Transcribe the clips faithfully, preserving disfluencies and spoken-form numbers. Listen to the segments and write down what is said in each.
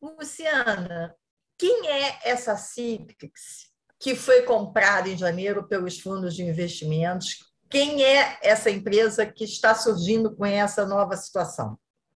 Luciana, quem é essa Citrix que foi comprada em janeiro pelos fundos de investimentos? Quem é essa empresa que está surgindo com essa nova situação?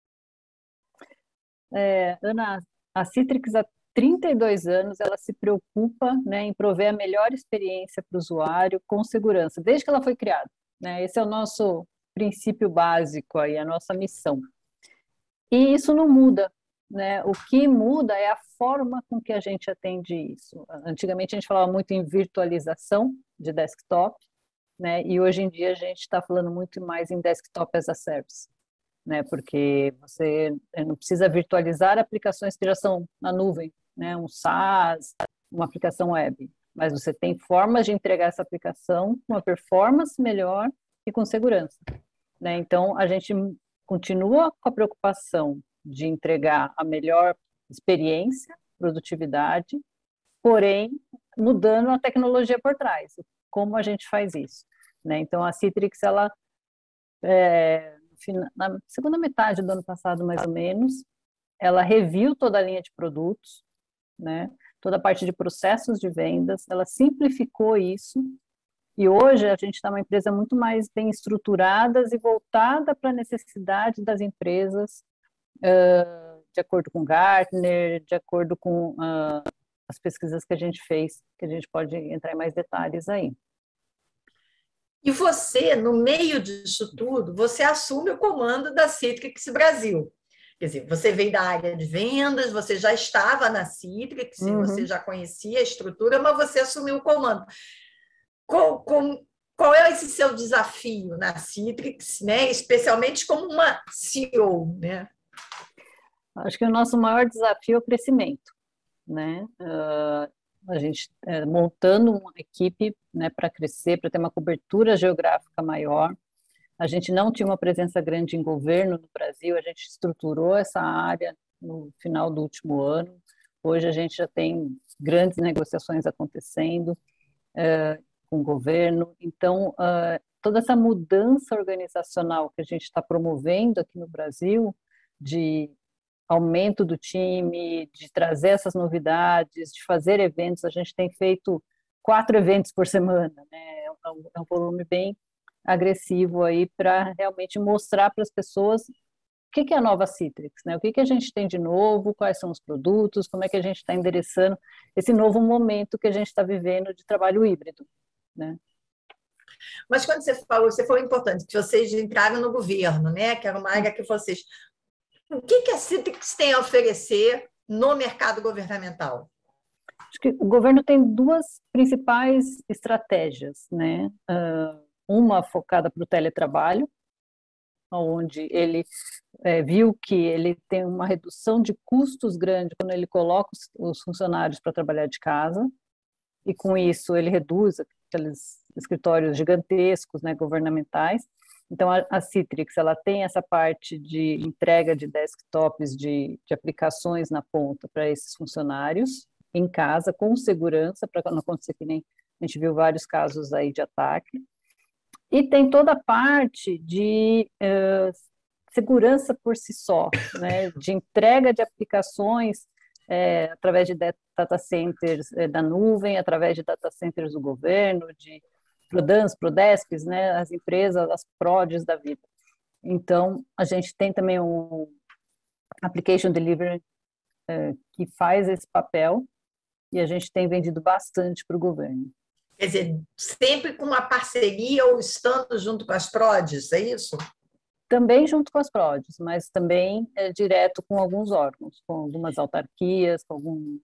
É, Ana, a Citrix há trinta e dois anos ela se preocupa, né, em prover a melhor experiência para o usuário com segurança, desde que ela foi criada, né? Esse é o nosso princípio básico, aí, a nossa missão. E isso não muda, né? O que muda é a forma com que a gente atende isso. Antigamente a gente falava muito em virtualização de desktop, né? E hoje em dia a gente está falando muito mais em desktop as a service, né? Porque você não precisa virtualizar aplicações que já são na nuvem, né? Um SaaS, uma aplicação web, mas você tem formas de entregar essa aplicação com uma performance melhor e com segurança, né? Então a gente continua com a preocupação de entregar a melhor experiência, produtividade, porém mudando a tecnologia por trás. Como a gente faz isso, né? Então a Citrix, ela é, na segunda metade do ano passado, mais ou menos, ela reviu toda a linha de produtos, né? Toda a parte de processos de vendas, ela simplificou isso. E hoje a gente está uma empresa muito mais bem estruturada e voltada para a necessidade das empresas, uh, de acordo com Gartner, de acordo com uh, as pesquisas que a gente fez, que a gente pode entrar em mais detalhes aí. E você, no meio disso tudo, você assume o comando da Citrix Brasil. Quer dizer, você veio da área de vendas, você já estava na Citrix, uhum. Você já conhecia a estrutura, mas você assumiu o comando. Qual, qual, qual é esse seu desafio na Citrix, né? Especialmente como uma C E O, né? Acho que o nosso maior desafio é o crescimento, né? Uh, a gente é, montando uma equipe, né, para crescer, para ter uma cobertura geográfica maior. A gente não tinha uma presença grande em governo no Brasil, a gente estruturou essa área no final do último ano. Hoje a gente já tem grandes negociações acontecendo uh, com o governo. Então, uh, toda essa mudança organizacional que a gente está promovendo aqui no Brasil, de aumento do time, de trazer essas novidades, de fazer eventos, a gente tem feito quatro eventos por semana, né? É um, é um volume bem agressivo aí para realmente mostrar para as pessoas o que, que é a nova Citrix, né? O que, que a gente tem de novo, quais são os produtos, como é que a gente está endereçando esse novo momento que a gente está vivendo de trabalho híbrido, né? Mas quando você falou, você falou importante, que vocês entraram no governo, né? Que era uma área que vocês... O que, que a Citrix tem a oferecer no mercado governamental? Acho que o governo tem duas principais estratégias, né? Uh, uma focada para o teletrabalho, onde ele é, viu que ele tem uma redução de custos grande quando ele coloca os, os funcionários para trabalhar de casa, e com isso ele reduz aqueles escritórios gigantescos, né, governamentais. Então a, a Citrix, ela tem essa parte de entrega de desktops, de, de aplicações na ponta para esses funcionários, em casa, com segurança, para não acontecer que nem a gente viu vários casos aí de ataque. E tem toda a parte de uh, segurança por si só, né, de entrega de aplicações é, através de data centers é, da nuvem, através de data centers do governo, de Prodans, Prodesps, né, as empresas, as prods da vida. Então, a gente tem também um Application Delivery é, que faz esse papel, e a gente tem vendido bastante para o governo. Quer dizer, sempre com uma parceria ou estando junto com as prods, é isso? Também junto com as prods, mas também é, direto com alguns órgãos, com algumas autarquias, com alguns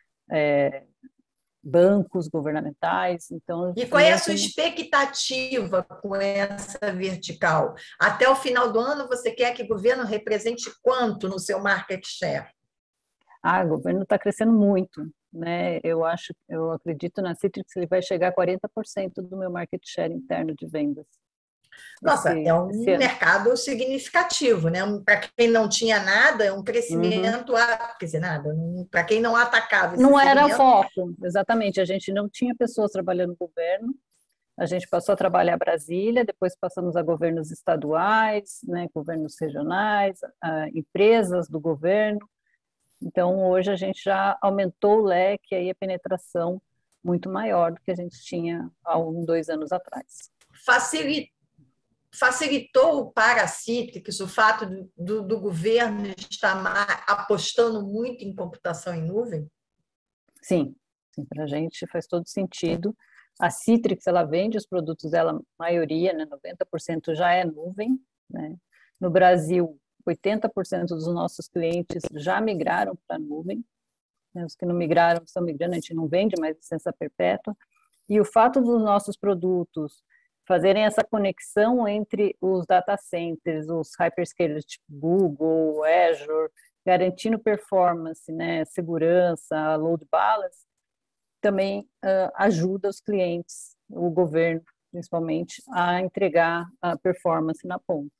é, bancos governamentais. Então, e qual é a sua expectativa com essa vertical? Até o final do ano, você quer que o governo represente quanto no seu market share? Ah, o governo está crescendo muito, né? Eu acho, eu acredito na Citrix, ele vai chegar a quarenta por cento do meu market share interno de vendas. Nossa, esse, é um mercado significativo, né? Para quem não tinha nada, é um crescimento, uhum. a, quer dizer, nada, para quem não atacava esse Não segmento, era foco, exatamente, a gente não tinha pessoas trabalhando no governo, a gente passou a trabalhar Brasília, depois passamos a governos estaduais, né, governos regionais, a empresas do governo, Então, hoje a gente já aumentou o leque e a penetração muito maior do que a gente tinha há um, dois anos atrás. Facilita Facilitou para a Citrix o fato do, do, do governo estar apostando muito em computação em nuvem? Sim, sim, para a gente faz todo sentido. A Citrix, ela vende os produtos dela, a maioria, né, noventa por cento já é nuvem, né? No Brasil, oitenta por cento dos nossos clientes já migraram para a nuvem, né? Os que não migraram estão migrando, a gente não vende mais licença perpétua. E o fato dos nossos produtos fazerem essa conexão entre os data centers, os hyperscalers tipo Google, Azure, garantindo performance, né, segurança, load balance, também uh, ajuda os clientes, o governo principalmente, a entregar a performance na ponta.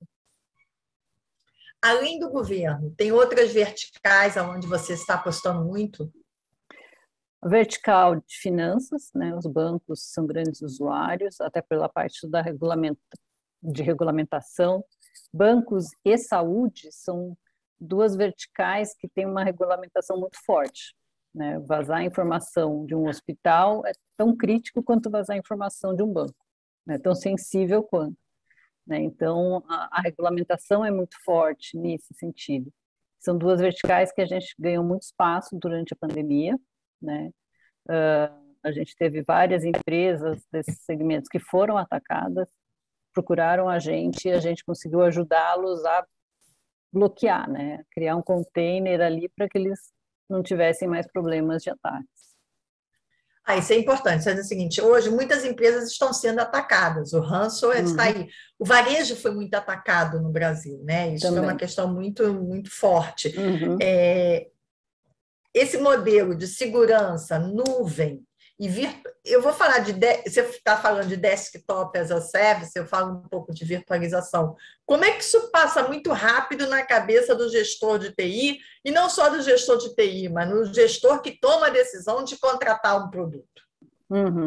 Além do governo, tem outras verticais onde você está apostando muito? A vertical de finanças, né, os bancos são grandes usuários, até pela parte da regulamenta, de regulamentação. Bancos e saúde são duas verticais que têm uma regulamentação muito forte, né? Vazar a informação de um hospital é tão crítico quanto vazar a informação de um banco, é, né? Tão sensível quanto, né? Então, a, a regulamentação é muito forte nesse sentido. São duas verticais que a gente ganhou muito espaço durante a pandemia, né? Uh, a gente teve várias empresas desses segmentos que foram atacadas, procuraram a gente e a gente conseguiu ajudá-los a bloquear, né? Criar um container ali para que eles não tivessem mais problemas de ataques. Ah, isso é importante. É o seguinte, hoje muitas empresas estão sendo atacadas, o ransomware está aí. O varejo foi muito atacado no Brasil, né? Isso Também. é uma questão muito, muito forte. Uhum. É, esse modelo de segurança, nuvem e virtu... eu vou falar de, de... você está falando de desktop as a service, eu falo um pouco de virtualização. Como é que isso passa muito rápido na cabeça do gestor de T I, e não só do gestor de T I, mas no gestor que toma a decisão de contratar um produto? Uhum.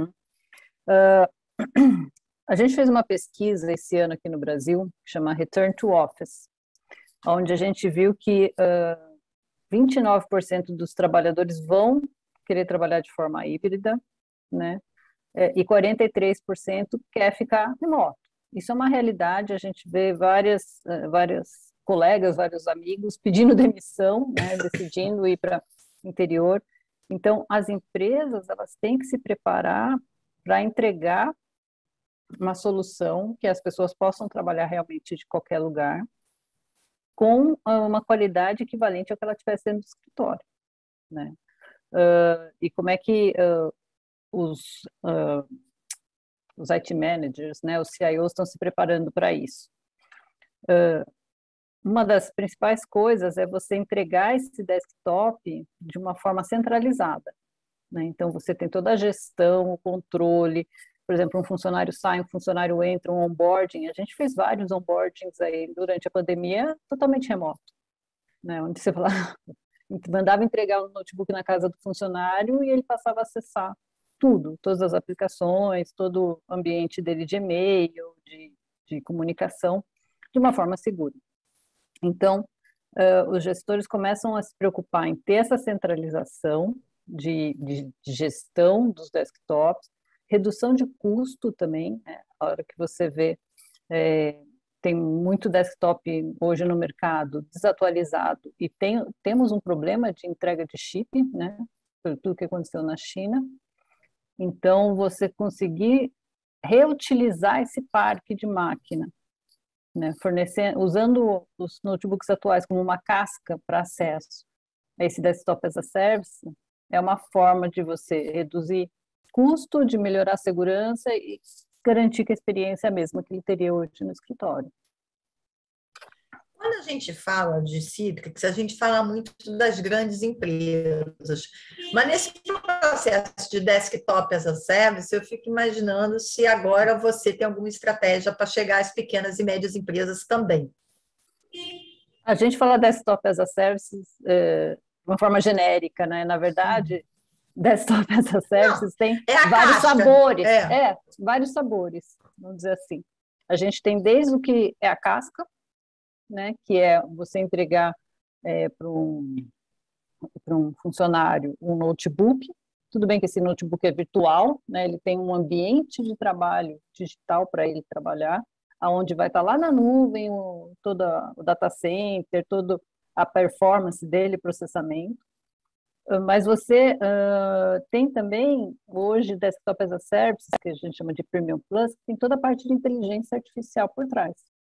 Uh, a gente fez uma pesquisa esse ano aqui no Brasil, que chama Return to Office, onde a gente viu que uh, vinte e nove por cento dos trabalhadores vão querer trabalhar de forma híbrida, né? E quarenta e três por cento quer ficar remoto. Isso é uma realidade, a gente vê várias, várias colegas, vários amigos pedindo demissão, né? Decidindo ir para o interior. Então, as empresas, elas têm que se preparar para entregar uma solução que as pessoas possam trabalhar realmente de qualquer lugar, com uma qualidade equivalente ao que ela estivesse dentro do escritório, né? Uh, e como é que uh, os, uh, os I T managers, né, os C I Os estão se preparando para isso? Uma das principais coisas é você entregar esse desktop de uma forma centralizada, né? Então, você tem toda a gestão, o controle. Por exemplo, um funcionário sai, um funcionário entra, um onboarding. A gente fez vários onboardings aí durante a pandemia, totalmente remoto, né? Onde você fala, mandava entregar o notebook na casa do funcionário e ele passava a acessar tudo, todas as aplicações, todo o ambiente dele de e-mail, de, de comunicação, de uma forma segura. Então, uh, os gestores começam a se preocupar em ter essa centralização de, de, de gestão dos desktops, redução de custo também, né? A hora que você vê, é, tem muito desktop hoje no mercado desatualizado e tem, temos um problema de entrega de chip, né? Por tudo que aconteceu na China. Então, você conseguir reutilizar esse parque de máquina, né? Fornecendo, usando os notebooks atuais como uma casca para acesso a esse desktop as a service, é uma forma de você reduzir custo, de melhorar a segurança e garantir que a experiência é a mesma que ele teria hoje no escritório. Quando a gente fala de Citrix, a gente fala muito das grandes empresas, mas nesse processo de desktop as a service, eu fico imaginando se agora você tem alguma estratégia para chegar às pequenas e médias empresas também. A gente fala desktop as a service é, de uma forma genérica, né? Na verdade, hum. desktop as a service tem é vários casca. sabores, é. é, vários sabores, vamos dizer assim. A gente tem desde o que é a casca, né, que é você entregar é, para um, para um funcionário um notebook. Tudo bem que esse notebook é virtual, né? Ele tem um ambiente de trabalho digital para ele trabalhar, aonde vai estar lá na nuvem o, toda o data center, toda a performance dele, processamento. Mas você uh, tem também, hoje, Desktop as a Service, que a gente chama de Premium Plus, que tem toda a parte de inteligência artificial por trás.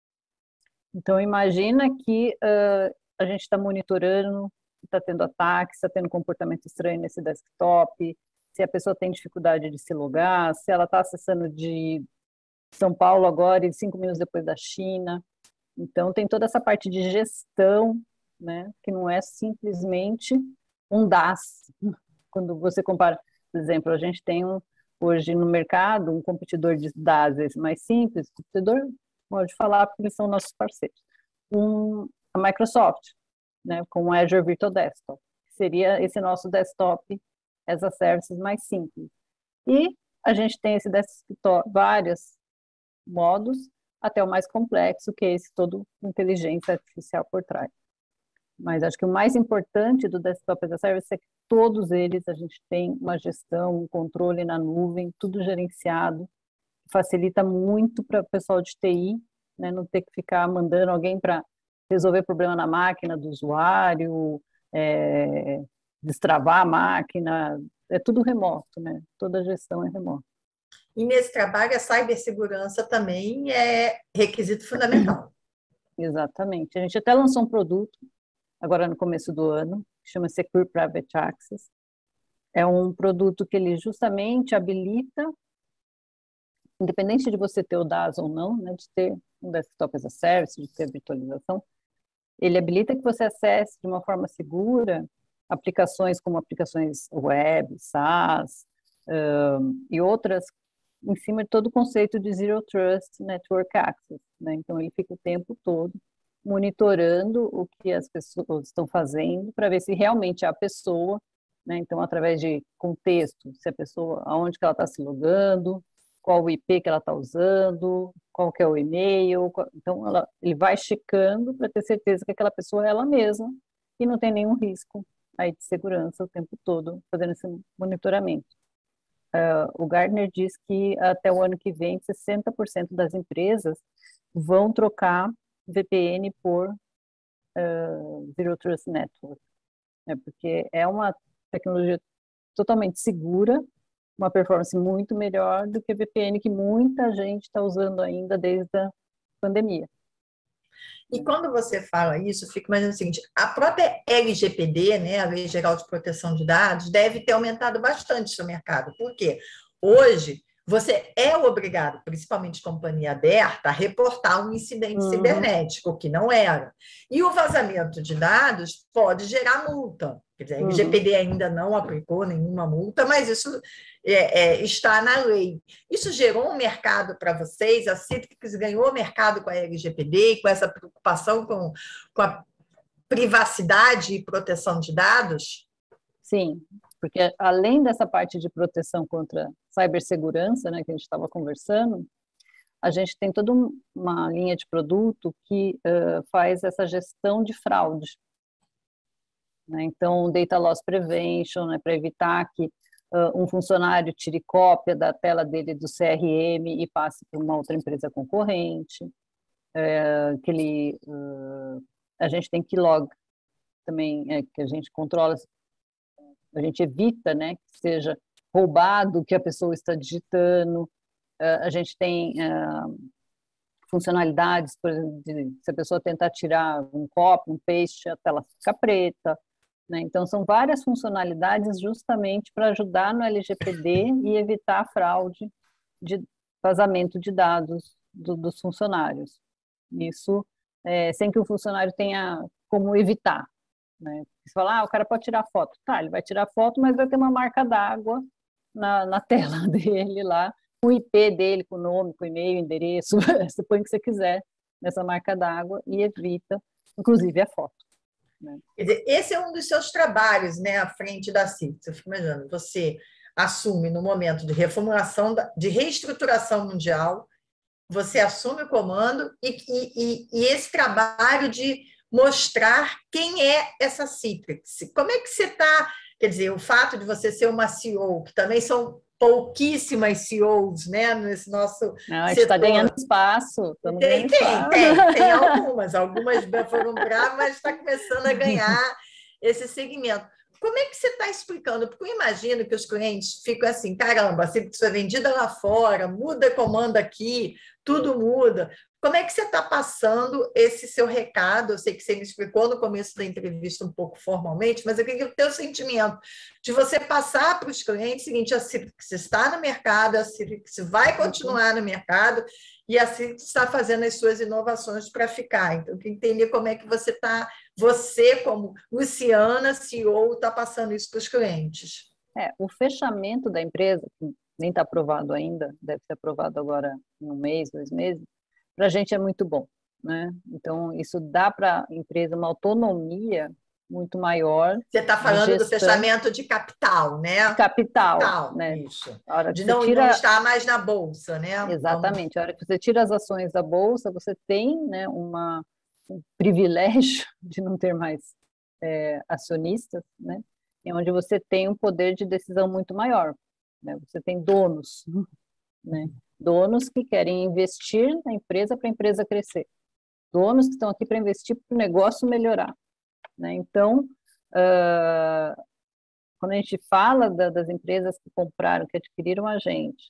Então, imagina que uh, a gente está monitorando, está tendo ataques, está tendo comportamento estranho nesse desktop, se a pessoa tem dificuldade de se logar, se ela está acessando de São Paulo agora e cinco minutos depois da China. Então, tem toda essa parte de gestão, né, que não é simplesmente um D A S. Quando você compara, por exemplo, a gente tem um, hoje no mercado um competidor de D A S mais simples, competidor, pode falar porque eles são nossos parceiros, um, a Microsoft, né, com o Azure Virtual Desktop, seria esse nosso desktop as a services mais simples. E a gente tem esse desktop, vários modos, até o mais complexo, que é esse todo inteligência artificial por trás. Mas acho que o mais importante do Desktop as a Service é que todos eles a gente tem uma gestão, um controle na nuvem, tudo gerenciado, facilita muito para o pessoal de T I, né, não ter que ficar mandando alguém para resolver problema na máquina do usuário, é, destravar a máquina, é tudo remoto, né? Toda a gestão é remota. E nesse trabalho a cibersegurança também é requisito fundamental. Exatamente. A gente até lançou um produto agora no começo do ano, que chama Secure Private Access. É um produto que ele justamente habilita, independente de você ter o D A S ou não, né, de ter um Desktop as a Service, de ter virtualização, ele habilita que você acesse de uma forma segura aplicações como aplicações web, SaaS, um, e outras, em cima de todo o conceito de Zero Trust Network Access, né? Então, ele fica o tempo todo monitorando o que as pessoas estão fazendo para ver se realmente é a pessoa, né? Então, através de contexto, se a pessoa, aonde que ela está se logando, qual o I P que ela está usando, qual que é o e-mail. Qual... Então, ela, ele vai checando para ter certeza que aquela pessoa é ela mesma e não tem nenhum risco aí de segurança o tempo todo, fazendo esse monitoramento. Uh, o Gartner diz que até o ano que vem, sessenta por cento das empresas vão trocar V P N por uh, Zero Trust Network, né? Porque é uma tecnologia totalmente segura, uma performance muito melhor do que a V P N que muita gente está usando ainda desde a pandemia. E quando você fala isso, eu fico imaginando o seguinte, a própria L G P D, né, a Lei Geral de Proteção de Dados, deve ter aumentado bastante no mercado. Por quê? Hoje, você é obrigado, principalmente companhia aberta, a reportar um incidente uhum. cibernético, que não era. E o vazamento de dados pode gerar multa. Quer dizer, a L G P D ainda não aplicou nenhuma multa, mas isso é, é, está na lei. Isso gerou um mercado para vocês? A Citrix ganhou mercado com a L G P D e com essa preocupação com, com a privacidade e proteção de dados? Sim, porque além dessa parte de proteção contra cibersegurança, né, que a gente estava conversando, a gente tem toda uma linha de produto que uh, faz essa gestão de fraude. Né? Então, Data Loss Prevention, né, para evitar que uh, um funcionário tire cópia da tela dele do C R M e passe para uma outra empresa concorrente. Uh, que ele, uh, a gente tem Keylog também, é, que a gente controla, a gente evita, né, que seja roubado o que a pessoa está digitando. Uh, a gente tem uh, funcionalidades, por exemplo, de, se a pessoa tentar tirar um copy, um paste, a tela fica preta. Né? Então, são várias funcionalidades justamente para ajudar no L G P D e evitar a fraude de vazamento de dados do, dos funcionários. Isso é, sem que o funcionário tenha como evitar. Né? Você fala, ah, o cara pode tirar foto. Tá, ele vai tirar foto, mas vai ter uma marca d'água na, na tela dele lá, com o I P dele, com o nome, com o e-mail, endereço, você põe o que você quiser nessa marca d'água e evita, inclusive, a foto. Né? Quer dizer, esse é um dos seus trabalhos, né, à frente da Citrix. Eu fico imaginando, você assume no momento de reformulação, de reestruturação mundial, você assume o comando e, e, e esse trabalho de mostrar quem é essa Citrix. Como é que você está... Quer dizer, o fato de você ser uma C E O, que também são pouquíssimas C E Os, né, nesse nosso Não, a gente está setor. ganhando espaço, estamos Tem, ganhando tem, espaço. tem, tem algumas, algumas foram bravas, mas está começando a ganhar esse segmento. Como é que você está explicando? Porque eu imagino que os clientes ficam assim, caramba, a Citrix foi vendida lá fora, muda comando aqui, tudo muda. Como é que você está passando esse seu recado? Eu sei que você me explicou no começo da entrevista um pouco formalmente, mas eu queria o teu sentimento de você passar para os clientes o seguinte: a Citrix está no mercado, a Citrix vai continuar no mercado e a Citrix está fazendo as suas inovações para ficar. Então, eu queria entender como é que você está, você, como Luciana, C E O, está passando isso para os clientes. É, o fechamento da empresa, que nem está aprovado ainda, deve ser aprovado agora em um mês, dois meses, para a gente é muito bom, né? Então, isso dá para a empresa uma autonomia muito maior. Você está falando do fechamento de capital, né? De capital, capital, né? isso. A hora que de você não, tira... não estar mais na bolsa, né? Exatamente. Vamos... A hora que você tira as ações da bolsa, você tem, né, uma, um privilégio de não ter mais é, acionistas, né? Em onde você tem um poder de decisão muito maior, né? Você tem donos, né? Donos que querem investir na empresa para a empresa crescer. Donos que estão aqui para investir para o negócio melhorar, né? Então, uh, quando a gente fala da, das empresas que compraram, que adquiriram a gente,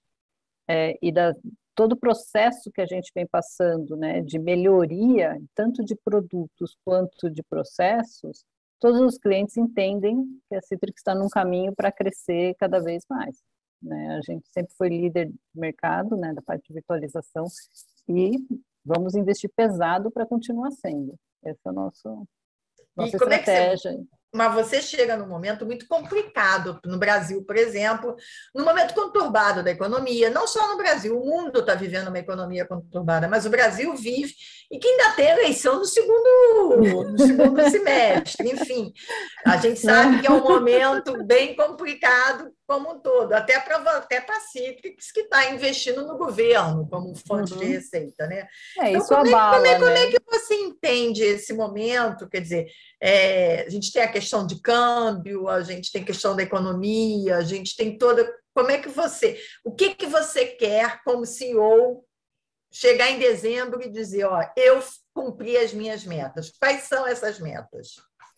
é, e da, todo o processo que a gente vem passando, né, de melhoria, tanto de produtos quanto de processos, todos os clientes entendem que a Citrix está num caminho para crescer cada vez mais, né? A gente sempre foi líder do mercado, né, da parte de virtualização, e vamos investir pesado para continuar sendo. Essa é a nossa, nossa e como estratégia. É que você... Mas você chega num momento muito complicado no Brasil, por exemplo, num momento conturbado da economia, não só no Brasil, o mundo está vivendo uma economia conturbada, mas o Brasil vive, e que ainda tem eleição no segundo, no segundo semestre, enfim. A gente sabe que é um momento bem complicado como um todo, até para até para a Citrix, que está investindo no governo como fonte Uhum. de receita, né? É, então, isso como, abala, é, como, é, né? como é que você entende esse momento? Quer dizer, é, a gente tem a questão de câmbio, a gente tem a questão da economia, a gente tem toda... Como é que você... O que, que você quer como C E O chegar em dezembro e dizer, ó, eu cumpri as minhas metas? Quais são essas metas?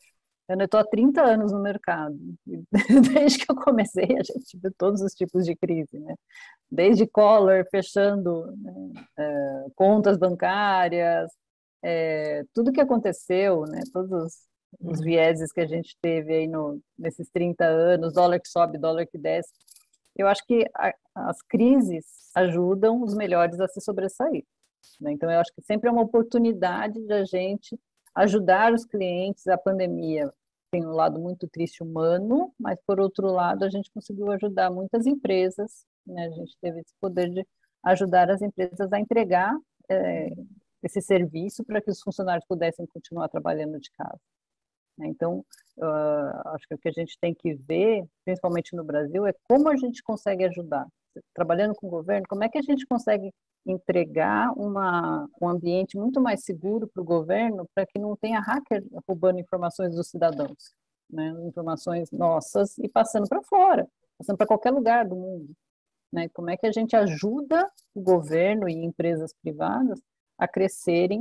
Eu estou há trinta anos no mercado. Desde que eu comecei, a gente viu todos os tipos de crise, né? Desde Collor fechando, né, é, contas bancárias, é, tudo que aconteceu, né, todos os, os vieses que a gente teve aí no, nesses trinta anos, dólar que sobe, dólar que desce. Eu acho que a, as crises ajudam os melhores a se sobressair, né? Então, eu acho que sempre é uma oportunidade da gente ajudar os clientes. A pandemia tem um lado muito triste humano, mas, por outro lado, a gente conseguiu ajudar muitas empresas, né? A gente teve esse poder de ajudar as empresas a entregar é, esse serviço para que os funcionários pudessem continuar trabalhando de casa. Então, uh, acho que o que a gente tem que ver, principalmente no Brasil, é como a gente consegue ajudar. Trabalhando com o governo, como é que a gente consegue entregar uma, um ambiente muito mais seguro para o governo, para que não tenha hacker roubando informações dos cidadãos, né? Informações nossas e passando para fora, passando para qualquer lugar do mundo, né? Como é que a gente ajuda o governo e empresas privadas a crescerem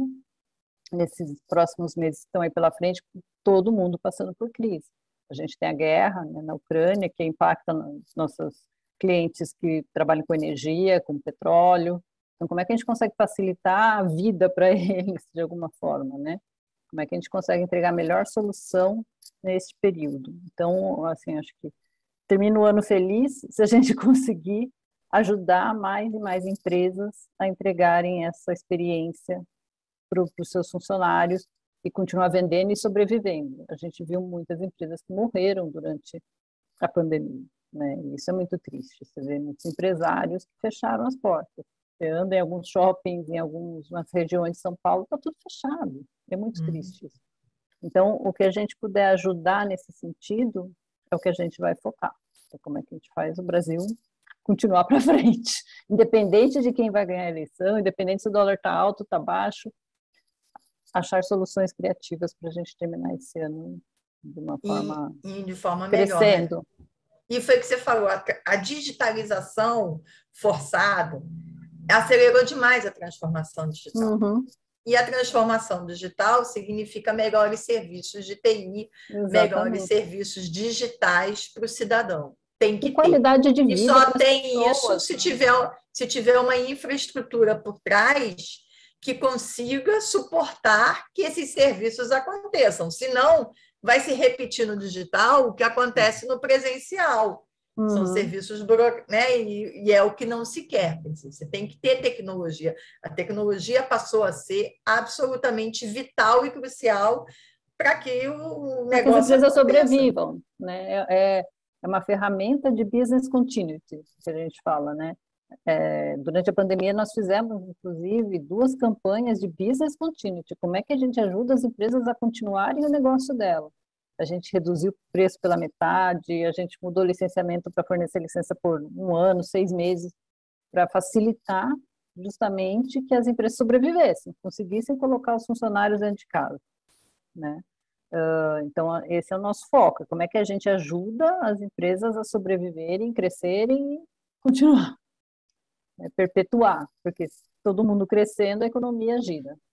nesses próximos meses que estão aí pela frente, todo mundo passando por crise. A gente tem a guerra, né, na Ucrânia, que impacta nos nossos clientes que trabalham com energia, com petróleo. Então, como é que a gente consegue facilitar a vida para eles de alguma forma, né? Como é que a gente consegue entregar a melhor solução nesse período? Então, assim, acho que termina o ano feliz se a gente conseguir ajudar mais e mais empresas a entregarem essa experiência para os seus funcionários e continuar vendendo e sobrevivendo. A gente viu muitas empresas que morreram durante a pandemia, né? E isso é muito triste. Você vê muitos empresários que fecharam as portas. Você anda em alguns shoppings, em algumas regiões de São Paulo, está tudo fechado. É muito hum. triste isso. Então, o que a gente puder ajudar nesse sentido é o que a gente vai focar. Então, como é que a gente faz o Brasil continuar para frente? Independente de quem vai ganhar a eleição, independente se o dólar está alto, está baixo, achar soluções criativas para a gente terminar esse ano de uma forma e, e de forma crescendo. Melhor, né? E foi o que você falou, a, a digitalização forçada acelerou demais a transformação digital. Uhum. E a transformação digital significa melhores serviços de T I, Exatamente. melhores serviços digitais para o cidadão. Tem que e qualidade ter. de vida. E só tem pessoas, isso se né? tiver, se tiver uma infraestrutura por trás que consiga suportar que esses serviços aconteçam. Senão, vai se repetir no digital o que acontece no presencial. Uhum. São serviços burocráticos, né? E, e é o que não se quer. Você tem que ter tecnologia. A tecnologia passou a ser absolutamente vital e crucial para que o negócio para que as empresas aconteça. sobrevivam, né? É, é uma ferramenta de business continuity, que a gente fala, né? É, durante a pandemia, nós fizemos, inclusive, duas campanhas de business continuity. Como é que a gente ajuda as empresas a continuarem o negócio dela? A gente reduziu o preço pela metade, a gente mudou o licenciamento para fornecer licença por um ano, seis meses, para facilitar justamente que as empresas sobrevivessem, conseguissem colocar os funcionários dentro de casa, né? Uh, então, esse é o nosso foco. Como é que a gente ajuda as empresas a sobreviverem, crescerem e continuar, né? Perpetuar, porque todo mundo crescendo, a economia gira.